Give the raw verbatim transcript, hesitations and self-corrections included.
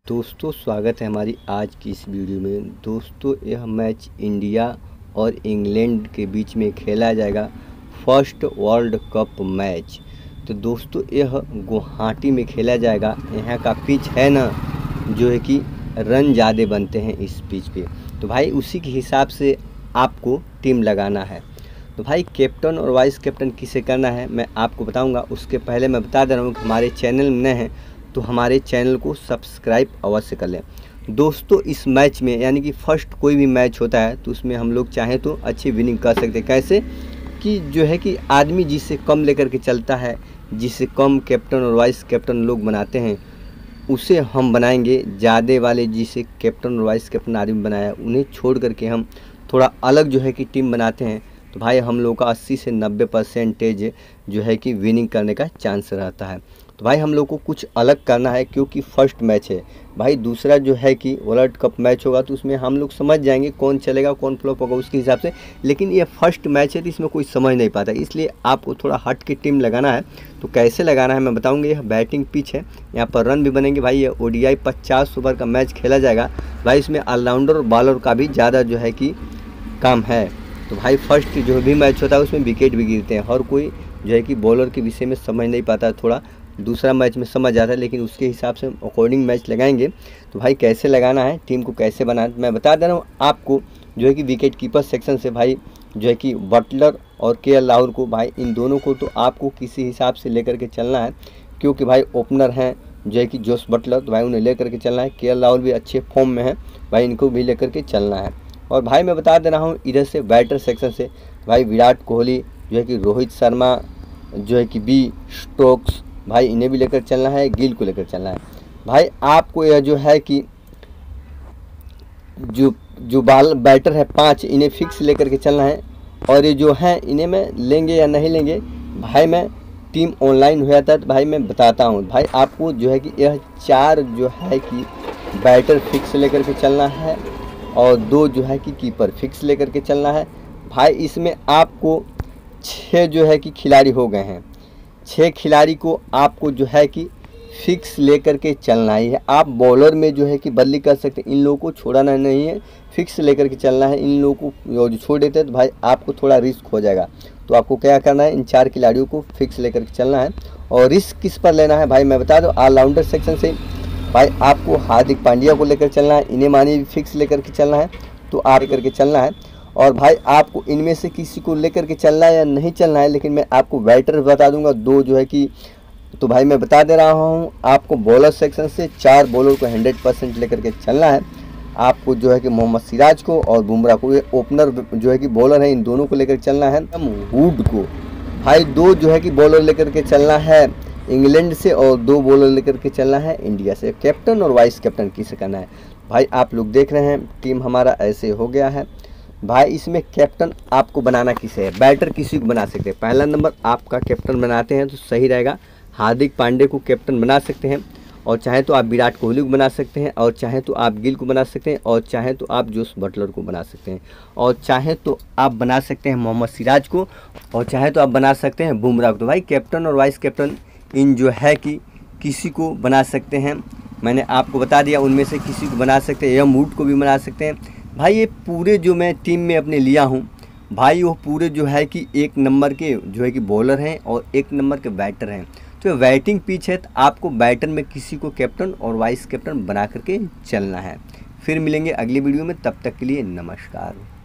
दोस्तों स्वागत है हमारी आज की इस वीडियो में। दोस्तों यह मैच इंडिया और इंग्लैंड के बीच में खेला जाएगा फर्स्ट वर्ल्ड कप मैच। तो दोस्तों यह गुवाहाटी में खेला जाएगा। यहाँ का पिच है ना जो है कि रन ज़्यादा बनते हैं इस पिच पे, तो भाई उसी के हिसाब से आपको टीम लगाना है। तो भाई कैप्टन और वाइस कैप्टन किसे करना है मैं आपको बताऊंगा। उसके पहले मैं बता दे रहा हूँ कि हमारे चैनल में नए हैं तो हमारे चैनल को सब्सक्राइब अवश्य कर लें। दोस्तों इस मैच में यानी कि फर्स्ट कोई भी मैच होता है तो उसमें हम लोग चाहें तो अच्छी विनिंग कर सकते हैं। कैसे कि जो है कि आदमी जिससे कम लेकर के चलता है, जिससे कम कैप्टन और वाइस कैप्टन लोग बनाते हैं, उसे हम बनाएंगे ज़्यादा वाले जिसे कैप्टन और वाइस कैप्टन आदमी बनाया उन्हें छोड़ करके हम थोड़ा अलग जो है कि टीम बनाते हैं। तो भाई हम लोग का अस्सी से नब्बे परसेंटेज जो है कि विनिंग करने का चांस रहता है। तो भाई हम लोग को कुछ अलग करना है क्योंकि फर्स्ट मैच है। भाई दूसरा जो है कि वर्ल्ड कप मैच होगा तो उसमें हम लोग समझ जाएंगे कौन चलेगा कौन फ्लॉप होगा उसके हिसाब से, लेकिन ये फर्स्ट मैच है तो इसमें कोई समझ नहीं पाता, इसलिए आपको थोड़ा हट के टीम लगाना है। तो कैसे लगाना है मैं बताऊंगा। यह बैटिंग पिच है, यहाँ पर रन भी बनेंगे। भाई ये ओडीआई पचास ओवर का मैच खेला जाएगा। भाई इसमें ऑलराउंडर और बॉलर का भी ज़्यादा जो है कि काम है। तो भाई फर्स्ट जो भी मैच होता है उसमें विकेट भी गिरते हैं। हर कोई जो है कि बॉलर के विषय में समझ नहीं पाता, थोड़ा दूसरा मैच में समझ आता है, लेकिन उसके हिसाब से अकॉर्डिंग मैच लगाएंगे। तो भाई कैसे लगाना है, टीम को कैसे बनाना मैं बता दे रहा हूँ आपको। जो है कि विकेट कीपर सेक्शन से भाई जो है कि बटलर और के एल राहुल को, भाई इन दोनों को तो आपको किसी हिसाब से लेकर के चलना है क्योंकि भाई ओपनर हैं जो है कि जोस बटलर, तो भाई उन्हें लेकर के चलना है। के एल राहुल भी अच्छे फॉर्म में है, भाई इनको भी लेकर के चलना है। और भाई मैं बता दे रहा हूँ इधर से बैटर सेक्शन से भाई विराट कोहली जो है कि रोहित शर्मा जो है कि बी स्टोक्स, भाई इन्हें भी लेकर चलना है, गिल को लेकर चलना है। भाई आपको यह जो है कि जो जो बाल बैटर है पांच, इन्हें फिक्स लेकर के चलना है। और ये जो है इन्हें मैं लेंगे या नहीं लेंगे भाई मैं टीम ऑनलाइन हो जाता है तो भाई मैं बताता हूँ। भाई आपको जो है कि यह चार जो है कि बैटर फिक्स लेकर के चलना है और दो जो है कि कीपर फिक्स लेकर के चलना है। भाई इसमें आपको छः जो है कि खिलाड़ी हो गए हैं, छः खिलाड़ी को आपको जो है कि फिक्स लेकर के चलना ही है। आप बॉलर में जो है कि बदली कर सकते हैं, इन लोगों को छोड़ना नहीं है, फिक्स लेकर के चलना है। इन लोगों को जो छोड़ देते हैं तो भाई आपको थोड़ा रिस्क हो जाएगा। तो आपको क्या करना है, इन चार खिलाड़ियों को फिक्स लेकर के चलना है। और रिस्क किस पर लेना है भाई मैं बता दूँ। ऑलराउंडर सेक्शन से भाई आपको हार्दिक पांड्या को लेकर चलना है, इन्हें मानिए फिक्स लेकर के चलना है, तो आप लेकर के चलना है। और भाई आपको इनमें से किसी को लेकर के चलना है या नहीं चलना है, लेकिन मैं आपको बैटर बता दूंगा दो जो है कि। तो भाई मैं बता दे रहा हूँ आपको बॉलर सेक्शन से चार बॉलर को हंड्रेड परसेंट लेकर के चलना है। आपको जो है कि मोहम्मद सिराज को और बुमराह को, ये ओपनर जो है कि बॉलर है, इन दोनों को लेकर चलना है। वुड को भाई दो जो है कि बॉलर लेकर के चलना है इंग्लैंड से और दो बॉलर लेकर के चलना है इंडिया से। कैप्टन और वाइस कैप्टन किसे करना है भाई आप लोग देख रहे हैं टीम हमारा ऐसे हो गया है। भाई इसमें कैप्टन आपको बनाना किसे है, बैटर किसी को बना सकते हैं। पहला नंबर आपका कैप्टन बनाते हैं तो सही रहेगा, हार्दिक पांड्या को कैप्टन बना सकते हैं। और चाहे तो आप विराट कोहली को बना सकते हैं, और चाहे तो आप गिल को बना सकते हैं, और चाहे तो आप जोस बटलर को बना सकते हैं, और चाहे तो आप बना सकते हैं मोहम्मद सिराज को, और चाहे तो आप बना सकते हैं बुमराह को। तो भाई कैप्टन और वाइस कैप्टन इन जो है कि किसी को बना सकते हैं, मैंने आपको बता दिया उनमें से किसी को बना सकते हैं, या मूड को भी बना सकते हैं। भाई ये पूरे जो मैं टीम में अपने लिया हूँ भाई वो पूरे जो है कि एक नंबर के जो है कि बॉलर हैं और एक नंबर के बैटर हैं। तो बैटिंग पिच है तो आपको बैटर में किसी को कैप्टन और वाइस कैप्टन बना करके चलना है। फिर मिलेंगे अगली वीडियो में, तब तक के लिए नमस्कार।